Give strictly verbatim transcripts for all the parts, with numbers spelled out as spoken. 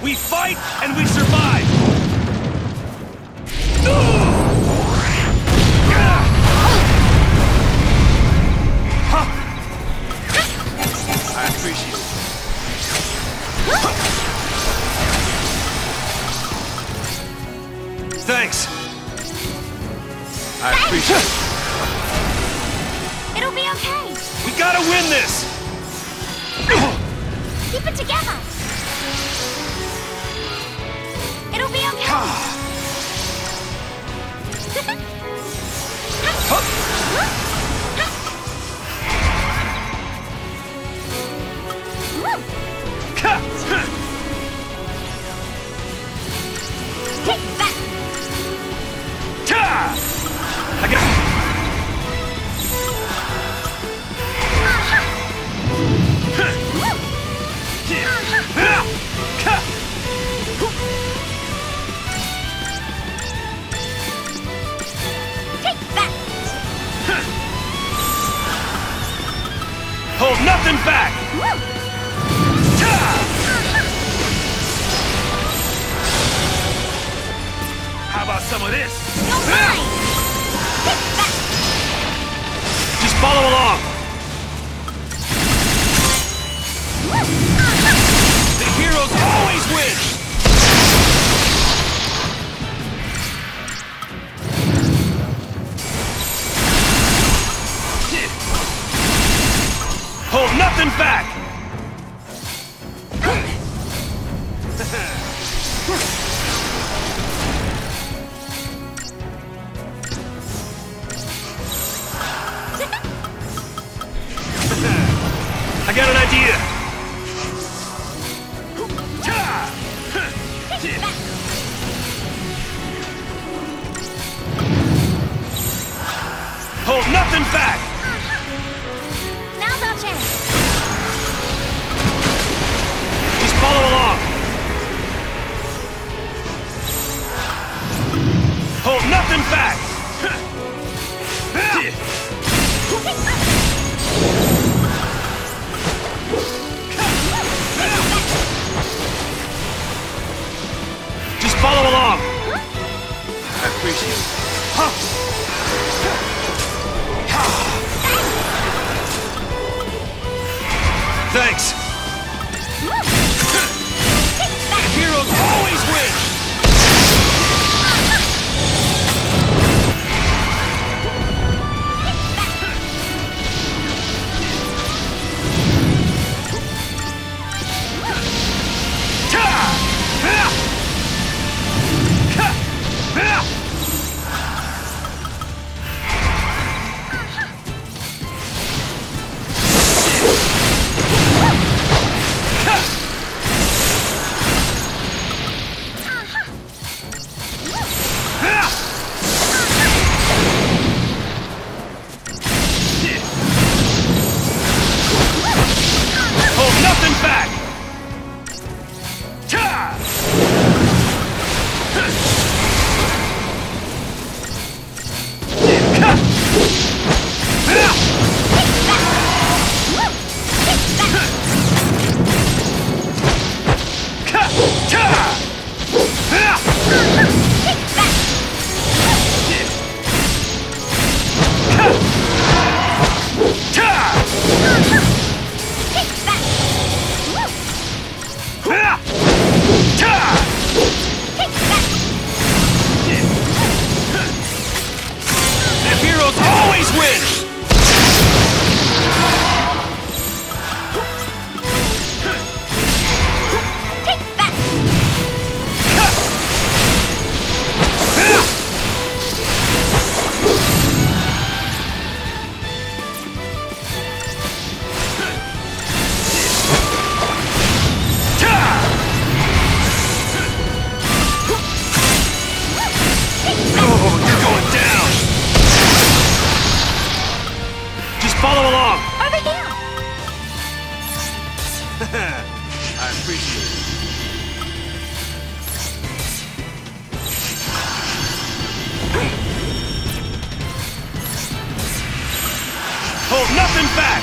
We fight and we survive! I appreciate it. Thanks. I appreciate it. It'll be okay. We gotta win this! Keep it together. It'll be okay. Take that. I got Take that. hold nothing back! How about some of this? You're mine. Take that. Just follow along! The heroes always win! Hold nothing back! I got an idea! Hold nothing back! Now's our chance. Just follow along! Hold nothing back! Just follow along! I appreciate it. Thanks! The heroes always win! Hold nothing back! The heroes always win! Take that. Oh, you're going down! Just follow along! Over here. I appreciate it. Hold nothing back!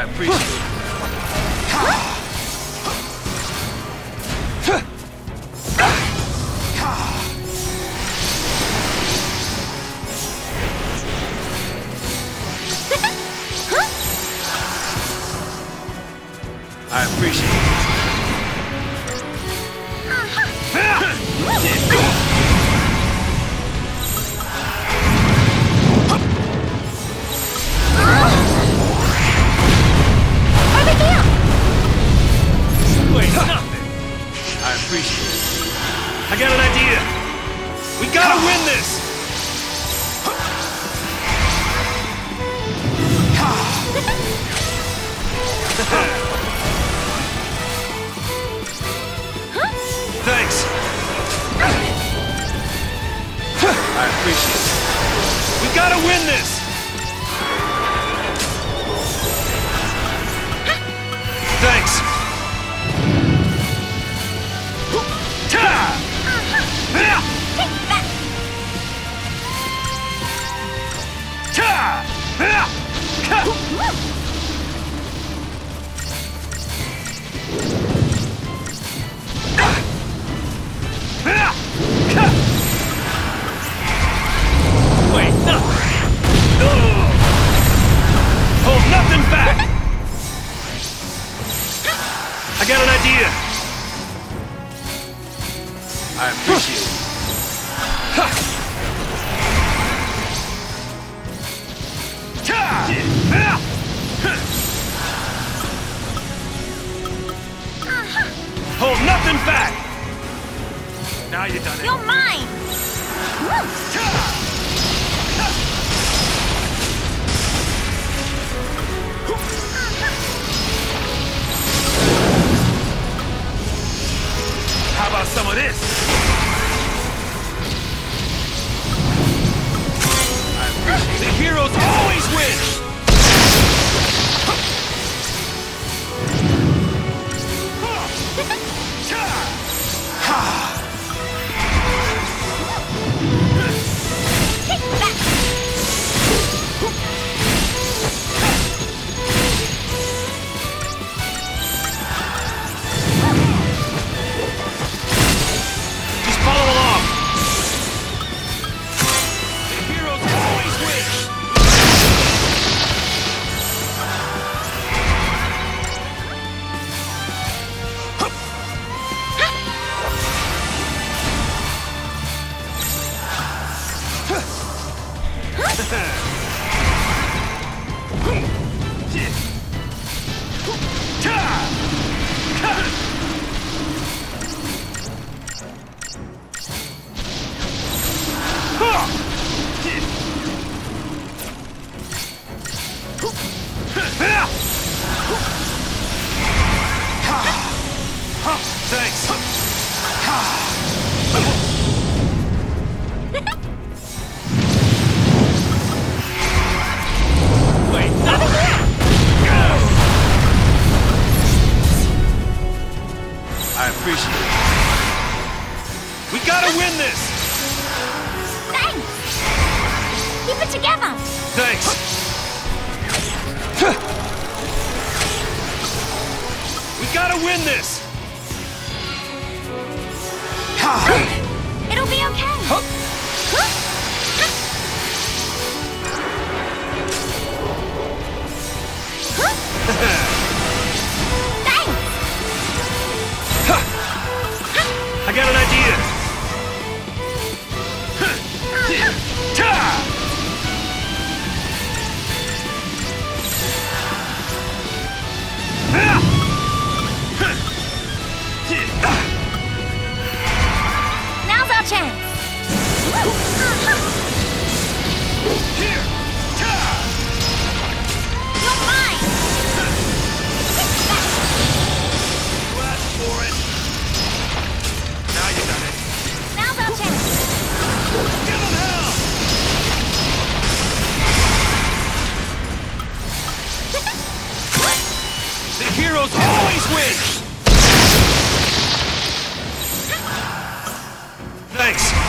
appreciate it. I appreciate it. Wait, nothing. I appreciate it. I got an idea. We gotta win this. Thanks. I appreciate it. We gotta win this. Thanks. Wait, no. Hold nothing back. I got an idea. I appreciate it. Hold nothing back. Now you done it. You're mine. How about some of this? I appreciate it. The heroes always win. Thanks. Wait, I appreciate it. We gotta win this! Thanks. Keep it together. Thanks. We gotta win this! It'll be okay. Huh? Thanks. I got an idea. Now's our chance. Here. You're mine. You asked for it. Now you done it. Now's our chance. Give him hell! The heroes always win! Thanks.